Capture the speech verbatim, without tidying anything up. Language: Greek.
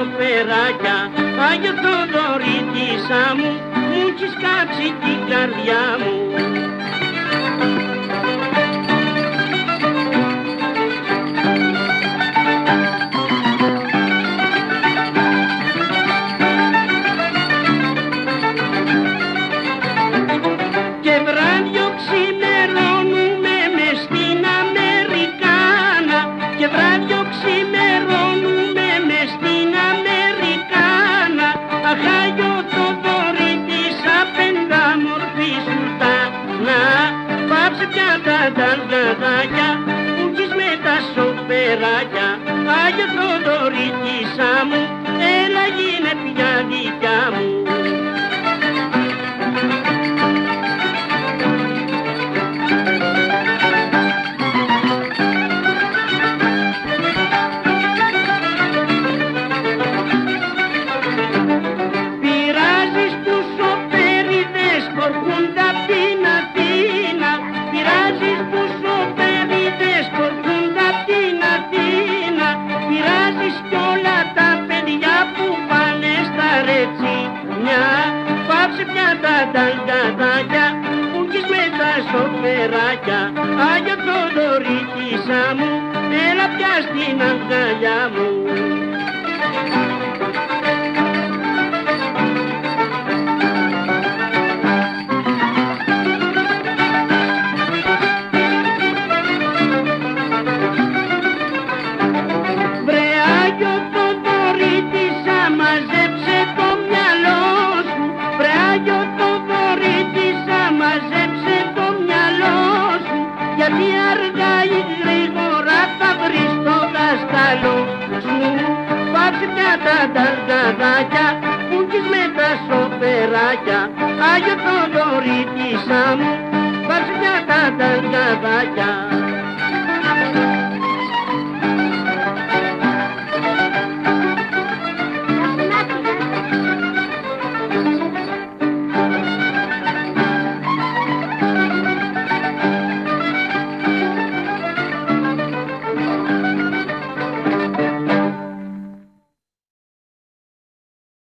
σοφεράκια. Άγιο Θοδωρήτησα μου, μου έχεις κάψει την καρδιά μου. Και βράδιο ξημερώνουμε μες στην Αμερικάνα, και βράδιο ξημερώνουμε μες στην Αμερικάνα. Αχ, Άγιο Θοδωρήτησα, πεντάμορφη σουλτάνα, πάψε πια τα ταργαδάκια που έχεις με τα σοφεράκια. Άγιο Θοδωρήτησα μου, έλα γίνε πια δικιά μου. Πάψε πια τα ταγκαδάκια που έχεις με τα σοφεράκια. Άγιο Θοδωρήτησα μου, έλα πια στην αγκαλιά μου. Βρε Άγιο Θοδωρήτησα, μαζέψε το μυαλό σου. Βρε Άγιο Θοδωρήτησα, μαζέψε το μυαλό σου, γιατί αργά ή γρήγορα θα βρεις το δάσκαλο σου. Πάψε πια τα ταργαδάκια που έχεις με τα σοφεράκια. Άγιο Θοδωρήτησα μου, πάψε πια τα ταργαδάκια.